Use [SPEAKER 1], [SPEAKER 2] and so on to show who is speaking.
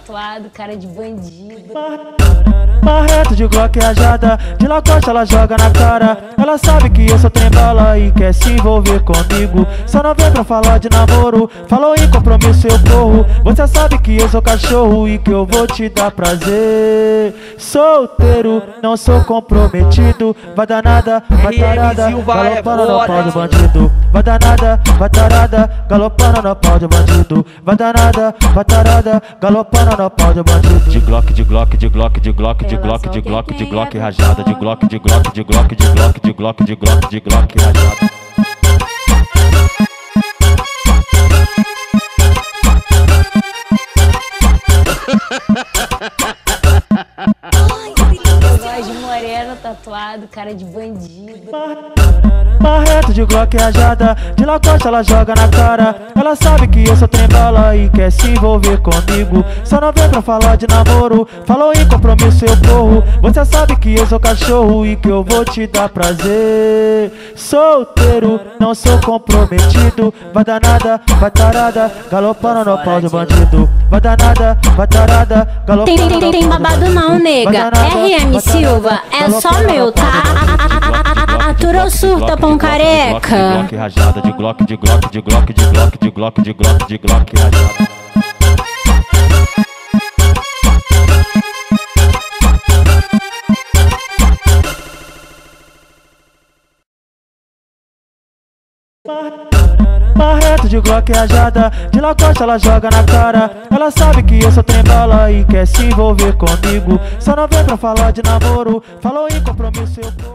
[SPEAKER 1] tatuado, cara de bandido.
[SPEAKER 2] Marreto de Glock rajada, de Lacoste ela joga na cara. Ela sabe que eu sou trem-bala e quer se envolver comigo. Só não vem pra falar de namoro, falou em compromisso eu corro. Você sabe que eu sou cachorro e que eu vou te dar prazer. Solteiro, não sou comprometido. Vai dar nada, vai tarada, galopando no pau do bandido. Vai dar nada, vai tarada, galopando no pau do bandido. Vai dar nada, vai tarada, galopando no pau do bandido. De Glock, de Glock, de Glock, de Glock, de Glock, de Glock, de Glock rajada, de Glock, de Glock, de Glock, de Glock, de Glock, de Glock, de Glock rajada.
[SPEAKER 1] Eu gosto de moreno tatuado, cara de bandido.
[SPEAKER 2] Marreto de Glock rajada, de Lacoste ela joga na cara. Ela sabe que eu sou trem-bala e quer se envolver comigo. Só não vem pra falar de namoro, falou em compromisso eu corro. Você sabe que eu sou cachorro e que eu vou te dar prazer. Solteiro, não sou comprometido. Vai dar nada, vai tarada, galopando no pau do bandido. Vai dar nada, vai tarada, galopando no pau do bandido.
[SPEAKER 3] Tem babado não, nega. RM Silva, é só meu, tá? Aturou surta, pão careca.
[SPEAKER 2] De Glock rajada, de Glock, de Glock, de Glock, de Glock, de Glock, de Glock, de Glock rajada. Marreto de Glock rajada, de Lacoste ela joga na cara. Ela sabe que eu sou trem-bala e quer se envolver comigo. Só não vem pra falar de namoro, falou em compromisso eu